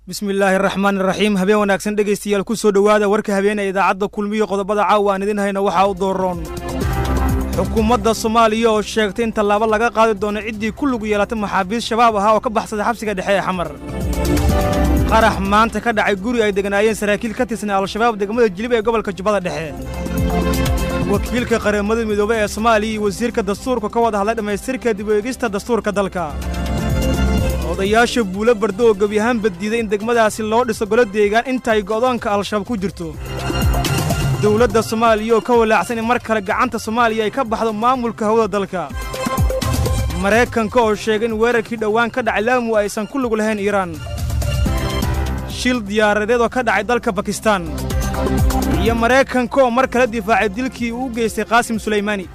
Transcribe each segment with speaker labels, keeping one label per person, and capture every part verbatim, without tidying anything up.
Speaker 1: bismillaahi raxmaani raxiim habeen wanaagsan dhegaystayaal ku soo dhowaada warka habeenee idaacadda kulmiyo qodobada caawa aan idin hayna waxaa u dooroon xukuumadda soomaaliya oo sheegtay in tallaabo laga qaadi doono ciddii ku lug yeelatay maxaabiist shabaab ahaa oo ka baxsaday xabsiga dhexe ee xamar qarax maanta ka dhacay guri ay deganaayeen saraakiil ka tirsan al-shabaab degmada jilib ee gobolka jubbada dhexe wakiilka qaramada midoobey ee soomaaliya iyo wasiirka dastuurka ka wada hadlay dhammaystirka dib u eegista dastuurka dalka odayaasha buulo bardo oo gebi ahaan baddiiday in degmadaasi loo dhiso golo deegaan intaay go'doonka al-shabaab ku jirto dawladda soomaaliya oo ka walaacsan in mar kale gacanta soomaaliya ay ka baxdo maamulka hawada dalka maraykanka oo sheegay in weerarkii dhowaan ka dhacay laamu aysan ku lug lahayn iiraan shil diyaaradeed oo ka dhacay dalka bakistaan iyo maraykanka oo mar kale difaacay dilkii uu u geystay qaasim sulaymaani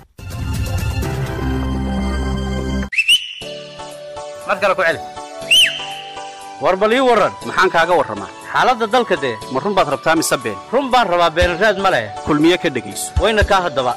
Speaker 2: war bal ii warran maxaan kaaga warramaa xaaladda dalka dee ma run baad rabtaa mise been run baan rabaa beenraad ma leh kulmiye ka dhegayso wayna kaa haddaba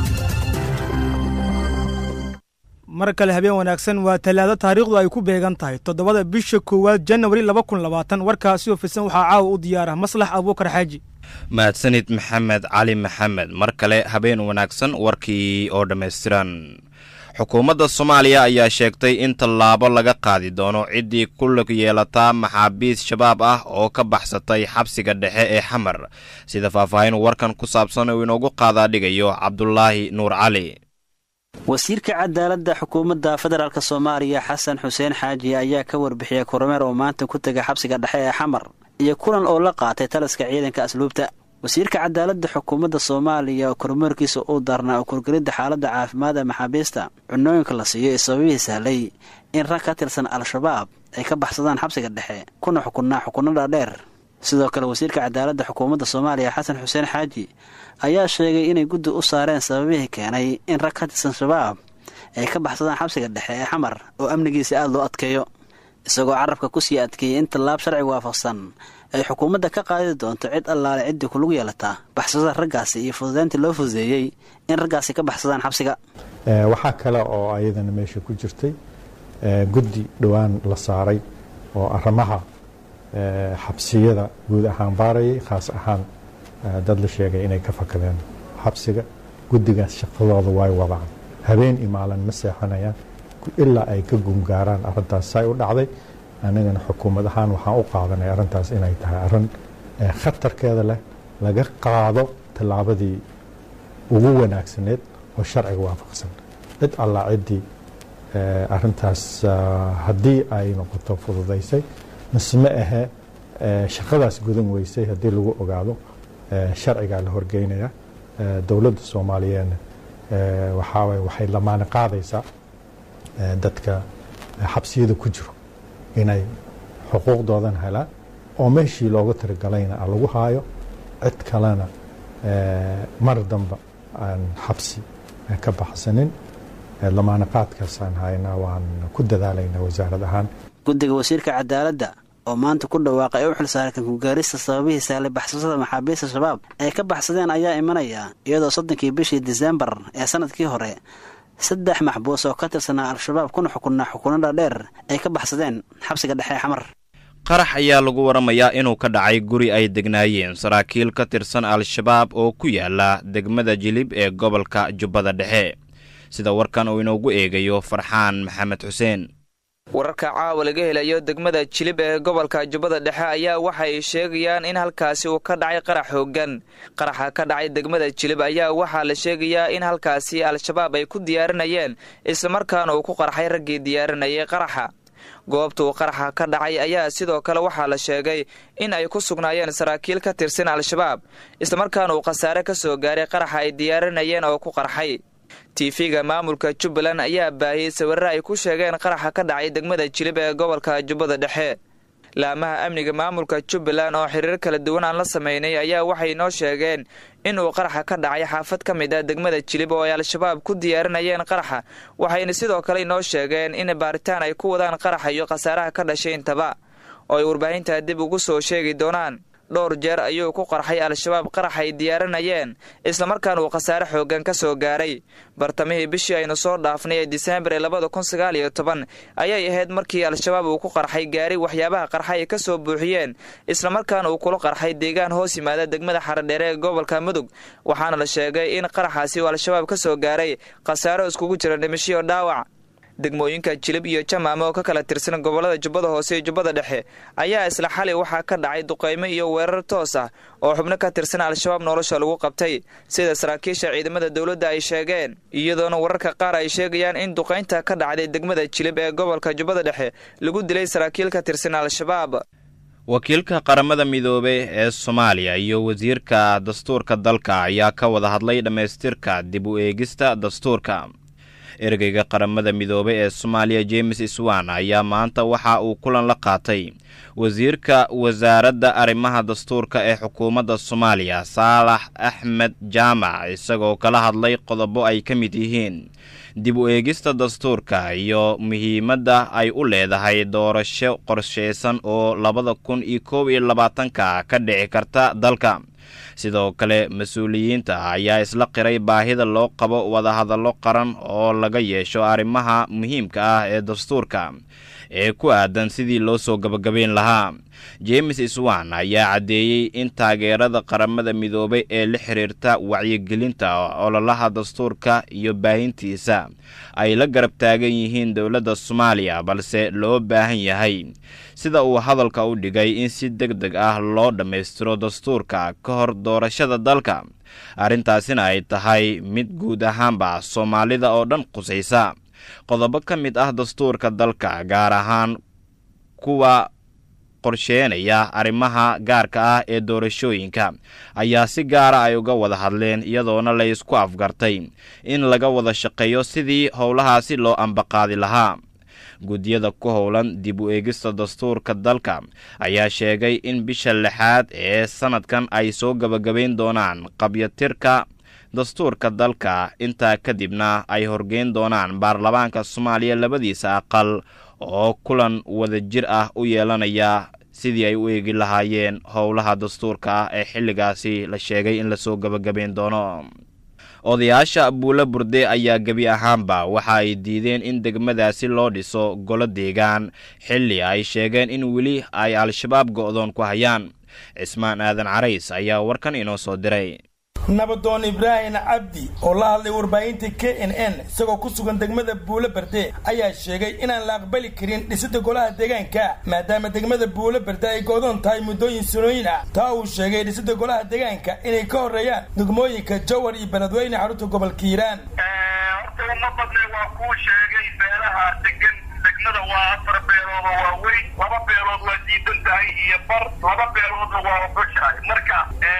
Speaker 1: mar kale habeen wanaagsan waa talaado taariikhdu ay ku beegan tahay toddobada bisha koowaad janawari laba kun labaatan warkaasi oo fisan waxaa caawa u diyaara maslax abuukar xaaji
Speaker 3: mahadsanid maxamed cali maxamed mar kale habeen wanaagsan warkii oo dhammaystiran xukuumadda soomaaliya ayaa sheegtay in tallaabo laga qaadi doono ciddii ku lug yeelataa maxaabiist shabaab ah oo ka baxsatay xabsiga dhexe ee xamar sida faahfaahin warkan ku saabsan uu inoogu qaadaa dhigayo cabdulaahi nuur cali
Speaker 4: wasiirka cadaaladda xukuumadda federaalk soomaaliya xasan xuseen xaaji ayaa ka warbixiyey kormeer oo maanta ku tegay xabsiga dhexe ee xamar iyo kulan oo la qaatay taliska ciidanka asluubta wasiirka cadaaladda xukuumadda soomaaliya oo kormeerkiisa uu daarnaa oo korgelidda xaaladda caafimaad ee maxaabiista cunooyinka la siiyo ee sababihii sahlay in rag ka tirsan al-shabaab ay ka baxsadaan xabsiga dhexe kuna xukunnaa xukunada dheer sidoo kale wasiirka cadaaladda xukuumadda soomaaliya xasan xuseen xaaji ayaa sheegay inay guddi u saareen sababihii keenay in rag ka tirsan shabaab ay ka baxsadaan xabsiga dhexe ee xamar oo amnigiisa aada loo adkeeyo isagoo carabka ku sii adkeeyey in tallaab sharci waafaqsan ay xukuumadda ka qaadi doonto cid allaale ciddii kulug yeelataa baxsada raggaasi iyo fududeyntii loo fududeeyey in raggaasi ka baxsadaan xabsiga
Speaker 5: waxaa kale oo ayadana meesha ku jirtay guddi dhowaan la saaray oo arrimaha xabsiyada guud ahaan baarayay khaas ahaan dad la sheegay inay ka fakadeen xabsiga guddigaas shaqadooda way wadaan habeen iyo maalin ma seexanayaan ilaa ay ka gungaaraan arrintaas say u dhacday anagana xukuumad ahaan waxaan u qaadanay arrintaas inay tahay arrin khatarkeeda leh laga qaado tallaabadii ugu wanaagsaneed oo sharciga waafaqsan cid allaa ciddii arrintaas haddii ay noqoto fududaysay mise ma ahe shaqadaas gudan weysay haddii lagu ogaado sharcigaa la horgeynaya dowladda soomaaliyeedna waxaawaye waxay lamaane qaadaysaa dadka xabsiyada ku jiro inay xuquuqdoodan helaan oo meeshii looga tirigalayna lagu haayo cid kalena mar damba aan xabsi ka baxsanin lamaanaqaadkaasaan haynaa waan ku dadaalaynaa wasaarad ahaan
Speaker 4: guddiga wasiirka cadaaladda oo maanta ku dhawaaqay ee u xilsaaray kankugaarista sababihii sahlay baxsashada maxaabiista shabaab ay ka baxsadeen ayaa imanaya iyadoo soddonkii bishii diseembar ee sanadkii hore saddex maxbuus oo ka tirsanaa al-shabaab kuna xukunnaa xukunada dheer ay ka baxsadeen xabsiga dhexe ee xamar
Speaker 3: qarax ayaa lagu waramayaa inuu ka dhacay guri ay degnaayeen saraakiil ka tirsan al-shabaab oo ku yaala degmada jilib ee gobolka jubbada dhexe sida warkan uu inoogu eegayo farxaan maxamed xuseen
Speaker 6: wararka caawa laga helayo degmada jilib ee gobolka jubbada dhexe ayaa waxay sheegayaan in halkaasi uu ka dhacay qarax hoogan qaraxa ka dhacay degmada jilib ayaa waxaa la sheegayaa in halkaasi al-shabaab ay ku diyaarinayeen islamarkaana uu ku qarxay raggii diyaarinayay qaraxa goobtuu qaraxa ka dhacay ayaa sidoo kale waxaa la sheegay in ay ku sugnaayeen saraakiil ka tirsan al-shabaab islamarkaana uu khasaare ka soo gaaray qaraxa ay diyaarinayeen oo ku qarxay tiifiga maamulka jubbaland ayaa baahiyey sawirro ay ku sheegeen qaraxa ka dhacay degmada jilib ee gobolka jubbada dhexe laamaha amniga maamulka jubbaland oo xiriir kala duwan aan la samaynay ayaa waxay noo sheegeen inuu qaraxa ka dhacay xaafad ka mid ah degmada jilib oo ay al-shabaab ku diyaarinayeen qaraxa waxayna sidoo kale inoo sheegeen in baaritaan ay ku wadaan qaraxa iyo khasaaraha ka dhashay intaba oo ay warbaahinta dib ugu soo sheegi doonaan dhowr jeer ayuu ku qarxay al-shabaab qarax ay diyaarinayeen islamarkaana uu khasaare xooggan ka soo gaaray bartamihii bishii aynu soo dhaafnay ee diseembar ee labada kun sagaal iyo toban ayay ahayd markii al-shabaab uu ku qarxay gaari waxyaabaha qarxa ay ka soo buuxiyeen islamarkaana uu kula qarxay deegaan hoos yimaada degmada xaradheere ee gobolka mudug waxaana la sheegay in qaraxaasi uu al-shabaab ka soo gaaray khasaaro iskugu jira dhimasho dhaawac degmooyinka Jilib iyo Jamaamo oo ka kala tirsan gobolada Jubbada Hoose iyo Jubbada Dhexe ayaa isla xalay waxa ka dhacay duqeymo iyo weerar toos ah oo xubno ka tirsan al-shabaab nolosha lagu qabtay sida saraakiisha ciidamada dawladda ay sheegeen iyadoona wararka qaar ay sheegayaan in duqeynta ka dhacday degmada Jilib ee gobolka Jubbada Dhexe lagu dilay saraakiil ka tirsan al-shabaab
Speaker 3: wakiilka qaramada midoobay ee Soomaaliya iyo wasiirka dastuurka dalka ayaa ka wada hadlay dhameystirka dib u eegista dastuurka ergeyga qaramada midoobay ee Soomaaliya James Iswan ayaa maanta waxa uu kulan la qaatay wasiirka wasaaradda arrimaha dastuurka ee xukuumadda Soomaaliya Saalax Axmed Jaamac isagoo kala hadlay qodobo ay ka mid yihiin dib u eegista dastuurka iyo muhiimadda ay u leedahay doorasho qorsheysan oo labada kun iyo koob iyo labaatanka ka dhici karta dalka sidoo kale mas'uuliyiinta ayaa isla qiray baahida loo qabo wada hadallo qaran oo laga yeesho arrimaha muhiimka ah ee dastuurka ee ku aadan sidii loo soo gabagabeyn lahaa James Iswan ayaa cadeeyay in taageerada qaramada midoobay ee la xiriirta wacyigelinta ololaha dastuurka iyo baahintiisa ay la garab taagan yihiin dawladda Soomaaliya balse loo baahan yahay sida uu hadalka u dhigay in si degdeg ah loo dhameystiro dastuurka ka hor doorashada dalka arrintaasina ay tahay mid guud ahaanba Soomaalida oo dhan qusaysa qodobo ka mid ah dastuurka dalka gaar ahaan kuwa qorsheenaya arrimaha gaarka ah ee doorashooyinka ayaa si gaar ah ay uga wada hadleen iyadoona la isku afgartay in laga wada shaqeeyo sidii howlahaasi loo ambaqaadi lahaa gudiyada ku howlan dib u eegista dastuurka dalka ayaa sheegay in bisha lixaad ee sanadkan ay soo gabagabeyn doonaan qabyatirka dastuurka dalka inta kadibna ay horgeyn doonaan baarlamaanka Soomaaliya labadiisa aqal oo kulan wada jir ah u yeelanaya sidii ay u eegi lahaayeen howlaha dastuurka ee xilligaasi la sheegay in la soo gabagabeyn doono odayaasha Buula Burde ayaa gabi ahaanba waxa ay diideen in degmadaasi loo dhiso golo deegaan xilli ay sheegeen in wili ay al-shabaab go'doon ku hayaan Ismaan Aadan Carays ayaa warkan inoo soo diray
Speaker 7: nabadoon Ibrahim Abdi oo la hadlay warbaahinta K N N isagoo ku sugan degmada Buula Burde ayaa sheegay inaan la aqbali karin dhisida golaha deegaanka maadaama degmada Buula Burde ay go'doon tahay muddooyin sanooyin ah taa uu sheegay dhisida golaha deegaanka inay ka horeeyaan degmooyinka Jowhar iyo Beledweyne xarunta gobolka Hiiraan
Speaker 8: horta ma badnay waa ku sheegay beelaha degan degmada waa afar beelood oo waaweyn laba beelood waa diidan tahay iyo bar laba beeloodna waa ogoshahay marka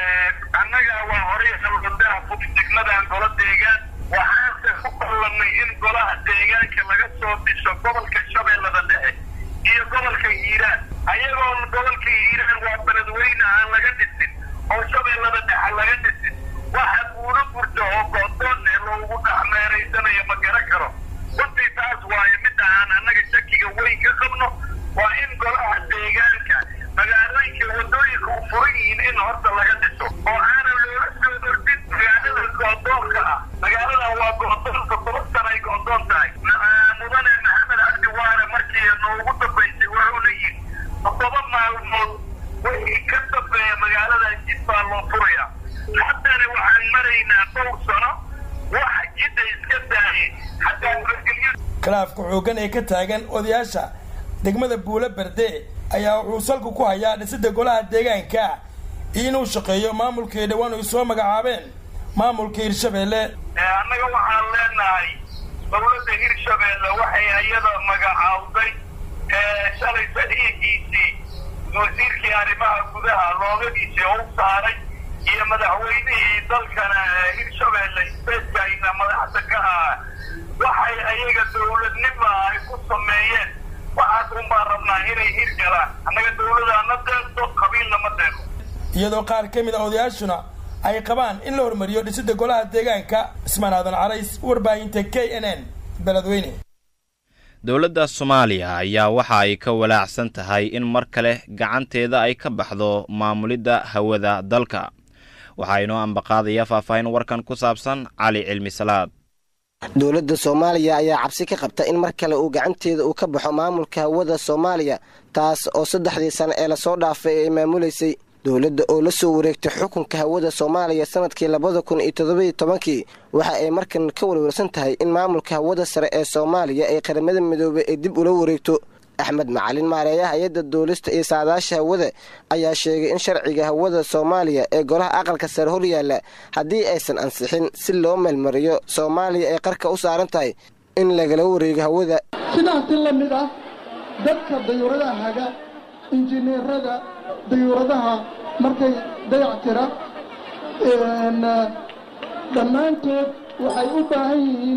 Speaker 8: annaga waa hore halgadaha fudud degmadan gola deegaan waxaan ku ballanay in golaha deegaanka laga soo dhiso gobolka Shabeellada Dhexe iyo gobolka Hiiraan ayagoo gobolka Hiiraan waa Beledweyne aan laga dhisin oo Shabeellada Dhexe laga dhisin waxa Buula Burde oo go'doon loogu dhacmeereysanayo ma garan karo runtii taas waaye mid aan annaga shakiga weyn ka qabno waa in golaha deegaanka magaalooyinka wadooyinka u furan yihiin in horta laga dhiso oo aanan loola soo ordin magaalada go'doonka ah magaalada waa go'doonka toban sana ay go'doon tahay mudane Maxamed Cabdi Waare markii noogu dambaysay wuxuuna yidhi todoba maalmood wixii ka dambeeya magaalada jid baa loo furaya haddana waxaan maraynaa dhowr sano waxa jidda iska daayay hataa
Speaker 7: khilaafka xooggan ee ka taagan odayaasha degmada Buula Burde ayaa wuxuu salku ku hayaa dhisida golaha deegaanka inuu shaqeeyo maamulka dhawaan ay soo magacaabeen maamulka Hirshabeelle
Speaker 8: annaga waxaan leenahay dawladda Hirshabeelle waxay ayada magacaawday ee shalay saxiixiisii wasiirkii arrimaha gudaha loogadiisii u saaray iyo madaxweynihii dalkana Hirshabeelle isbeedkayna madaxda ka ah waxay ayaga dawladnimo ay ku sameeyeen waxaad un baan rabnaa inay hirgalaan annaga dawladana deeqdo qabiilna ma deeqo
Speaker 7: iyadoo qaar ka mid ah odayaashuna ay qabaan in la hormariyo dhisida golaha deegaanka Ismaan Aadan Carays warbaahinta K N N Beledweyne
Speaker 3: dowladda Soomaaliya ayaa waxa ay ka walaacsan tahay in mar kale gacanteeda ay ka baxdo maamulidda hawada dalka. Waxa inoo ambaqaadaya faahfaahin warkan ku saabsan Cali Cilmi Salaad.
Speaker 9: dowladda Soomaaliya ayaa cabsi ka qabta in mar kale uu gacanteeda uu ka baxo maamulka hawada Soomaaliya, taas oo saddexdii sano ee la soo dhaafay ay maamuleysay. dowladda oo la soo wareegtay xukunka hawada Soomaaliya sanadkii labada kun iyo toddoba iyo tobankii waxa ay markan ka warwarsan tahay in maamulka hawada sare ee Soomaaliya ay qaramada midoobay ay dib ula wareegto. Axmed Macalin maareeyaha hay'adda duulista iyo saadaasha hawada ayaa sheegay in sharciga hawada Soomaaliya ee golaha aqalka sare hor yaala haddii aysan ansixin si loo meelmariyo Soomaaliya ay qarka u saaran tahay in lagala wareego hawada.
Speaker 10: sidaas la mid ah dadka dayuuradaha haga injineerada dayuuradaha markay dayactira dhammaantood waxay u baahan yihiin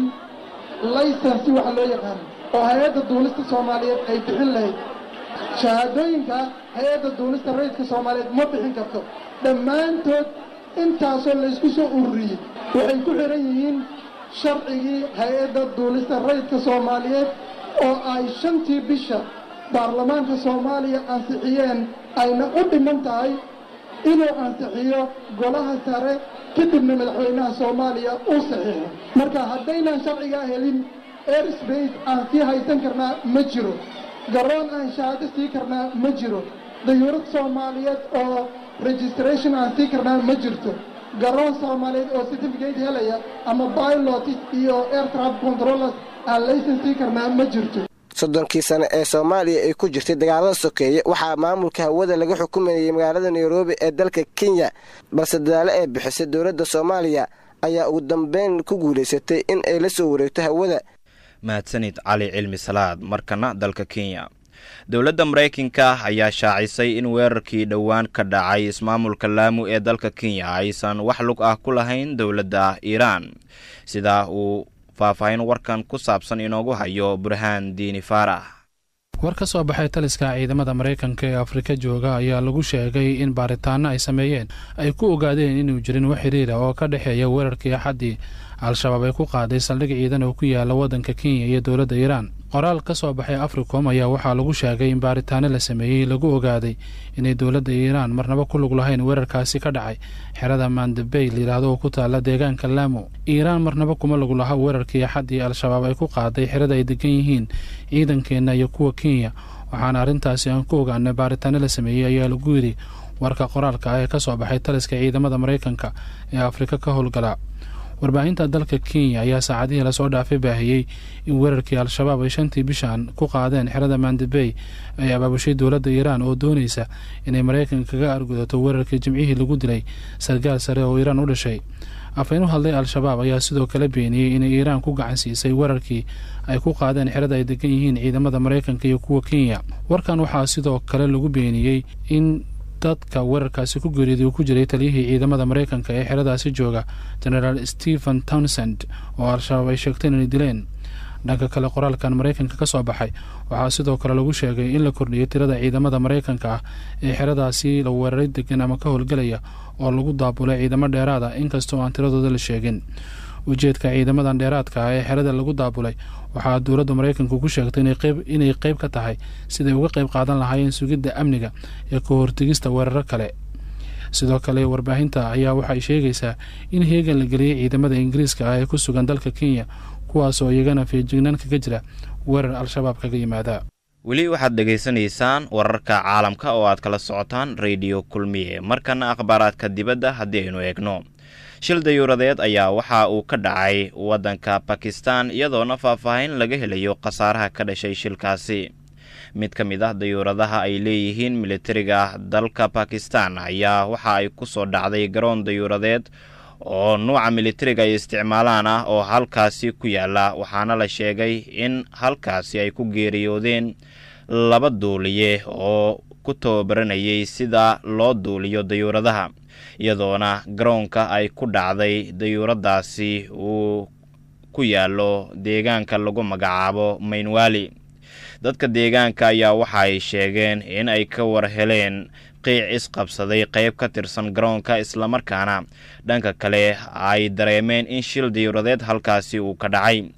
Speaker 10: laysansi wax loo yaqaan oo hay'adda duulista Soomaaliyeed ay bixin lahayd. shahaadooyinka hay'adda duulista rayidka Soomaaliyeed ma bixin karto. dhammaantood intaasoo la isku soo ururiyey waxay ku xiran yihiin sharcigii hay'adda duulista rayidka Soomaaliyeed oo ay shantii bisha baarlamaanka Soomaaliya ansixiyeen ayna u dhiman tahay inuu ansixiyo golaha sare kadibna madaxweynaha Soomaaliya uu saxiixo. marka haddaynan sharciga helin airspace aan sii haysan karnaa ma jiro, garoon aan shahaado sii karnaa ma jiro, dayuurad Soomaaliyeed oo registration aan sii karnaa ma jirto, garoon Soomaaliyeed oo certificate helaya ama pilots iyo air traffic controllers aan laysan sii karnaa ma jirto.
Speaker 9: soddonkii sano ee Soomaaliya ay ku jirtay dagaalada sokeeye waxaa maamulka hawada laga xukumayay magaalada Nairobi ee dalka Kenya, balse dadaalo ay bixisay dowladda Soomaaliya ayaa ugu dambeyn ku guuleysatay in ay la soo wareegto hawada.
Speaker 3: mahadsanid Cali Cilmi Salaad. markana dalka Kenya, dowladda Mareykanka ayaa shaacisay in weerarkii dhowaan ka dhacay ismaamulka Lamu ee dalka Kenya aysan wax lug ah ku lahayn dowladda Iran, sida uu faahfaahin warkan ku saabsan inoogu hayo Burhaan Diini Faarax.
Speaker 11: war ka soo baxay taliska ciidamada Mareykanka ee Afrika jooga ayaa lagu sheegay in baaritaano ay sameeyeen ay ku ogaadeen inuu jirin wax xiriir ah oo ka dhaxeeya weerarkii Axadii Al-Shabaab ay ku qaaday saldhig ciidan oo ku yaala wadanka Kenya iyo dowladda Iran. qoraal ka soo baxay Africom ayaa waxaa lagu sheegay in baaritaano la sameeyay lagu ogaaday inay dowladda Iran marnaba ku lug lahayn weerarkaasi ka dhacay xerada Mandabey liiraado oo ku taala deegaanka Lamu. Iran marnaba kuma lug laha weerarkii Axadii Al-Shabaab ay ku qaaday xerada ay degan yihiin ciidankeena iyo kuwa Kenya, waxaana arrintaasi aan ku ogaanay baaritaano la sameeyay ayaa lagu yiri warka qoraalka ah ee ka soo baxay taliska ciidamada Mareykanka ee Afrika ka howlgala. warbaahinta dalka Kenya ayaa saacadihii la soo dhaafay baahiyay in weerarkii Al-Shabaab ay shantii bishan ku qaadeen xerada Mandabey ay abaabushay dowladda Iran oo doonaysa inay Mareykanka kaga argudato weerarkii Jimcihii lagu dilay sargaal sare oo Iran u dhashay. afaynu hadlay Al-Shabaab ayaa sidoo kale beeniyay inay Iran ku gacan siisay weerarkii ay ku qaadeen xerada ay degan yihiin ciidamada Mareykanka iyo kuwa Kenya. warkan waxaa sidoo kale lagu beeniyay in dadka weerarkaasi ku geeriyooday ku jiray taliyihii ciidamada Mareykanka ee xeradaasi jooga General Stephen Townsend oo Al-Shabaab ay sheegteen inay dileen. dhanka kale qoraalkan Mareykanka ka soo baxay waxaa sidoo kale lagu sheegay in la kordhiyay tirada ciidamada Mareykanka ah ee xeradaasi la weeraray degan ama ka howlgalaya oo lagu daabulay ciidamo dheeraad ah inkastoo aan tiradooda la sheegin. ujeedka ciidamadan dheeraadka ah ee xerada lagu daabulay waxaa dowladda Mareykanka ku sheegtay inay qayb inay qayb ka tahay sidii uga qayb qaadan lahaayeen sugidda amniga iyo ka hortagista weeraro kale. sidoo kale warbaahinta ayaa waxay sheegaysaa in heegan la geliyay ciidamada Ingiriiska ah ee ku sugan dalka Kenya kuwaas oo iyagana feejignaan kaga jira weerar Al-Shabaab kaga yimaada.
Speaker 3: weli waxaad dhageysanaysaan wararka caalamka oo aad kala socotaan Radio Kulmiye. markana akhbaaraadka dibadda haddii aynu eegno, shil dayuuradeed ayaa waxa uu ka dhacay wadanka Pakistan iyadoona faahfaahin laga helayo khasaaraha ka dhashay shilkaasi. mid ka mid ah dayuuradaha ay leeyihiin militariga dalka Pakistan ayaa waxa ay ku soo dhacday garoon dayuuradeed oo nuuca militariga ay isticmaalaan ah oo halkaasi ku yaala, waxaana la sheegay in halkaasi ay ku geeriyoodeen laba duuliye oo ku tababaranayay sida loo duuliyo dayuuradaha, iyadoona garoonka ay ku dhacday dayuuradaasi uu ku yaalo deegaanka lagu magacaabo Mainwali. dadka deegaanka ayaa waxa ay sheegeen in ay ka war heleen qiic isqabsaday qayb ka tirsan garoonka, islamarkaana dhanka kale ay dareemeen in shil dayuuradeed halkaasi uu ka dhacay.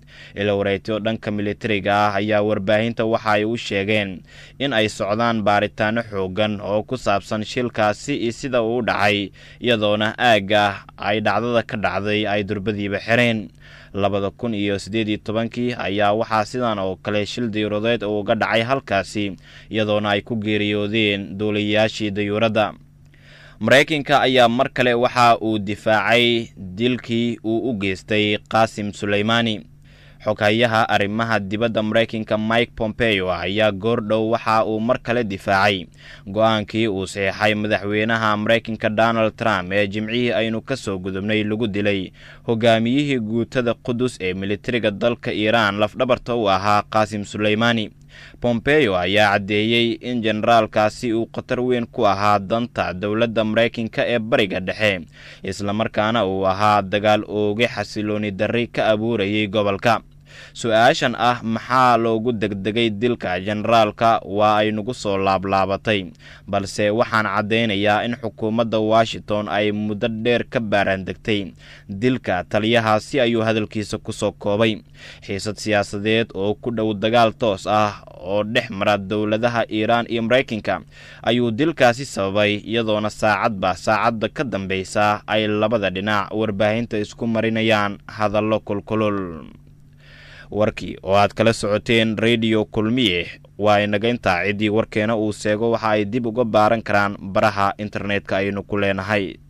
Speaker 3: ila wareegto dhanka militariga ah ayaa warbaahinta waxa ay u sheegeen in ay socdaan baaritaano xoogan oo ku saabsan shilkaasi iyo sida uu u dhacay iyadoona aagga ay dhacdada ka dhacday ay durbadiiba xireen labada kun iyo siddeed iyo tobankii ayaa waxaa sidan oo kale shil dayuuradeed uga dhacay halkaasi iyadoona ay ku geeriyoodeen duuliyayaashii dayuuradda. Mareykanka ayaa mar kale waxa uu difaacay dilkii uu u geystay Qaasim Suleymani. Xoghayaha arrimaha dibadda Mareykanka Mike Pompeo ayaa goordhow waxa uu mar kale difaacay go'aankii uu saxeexay madaxweynaha Mareykanka Donald Trump ee jimcihii aynu ka soo gudubnay lagu dilay hogaamiyihii guutada Qudus ee militariga dalka Iiraan lafdhabarta u ahaa Qaasim Suleymani. Pompeo ayaa cadeeyay in generaalkaasi uu khatar weyn ku ahaa danta dowladda Mareykanka ee bariga dhexe isla markaana uu ahaa dagaal ooge xasilooni darri ka abuurayay gobolka. su-aashan ah maxaa loogu degdegay dilka generaalka waa ay nagu soo laablaabatay balse waxaan cadeynayaa in xukuumadda Washington ay muddo dheer ka baarandegtay dilka taliyahaasi ayuu hadalkiisa ku soo koobay. xiisad siyaasadeed oo ku dhow dagaal toos ah oo dhex mara dowladaha Iiraan iyo Mareykanka ayuu dilkaasi sababay iyadoona saacadba saacadda ka dambaysa ay labada dhinac warbaahinta isku marinayaan hadallo kulkulul. warkii oo aad kala socoteen radio kulmiye waa inaga intaa cidii warkeena uu seego waxa ay dib uga baaran karaan baraha internetka aynu ku leenahay.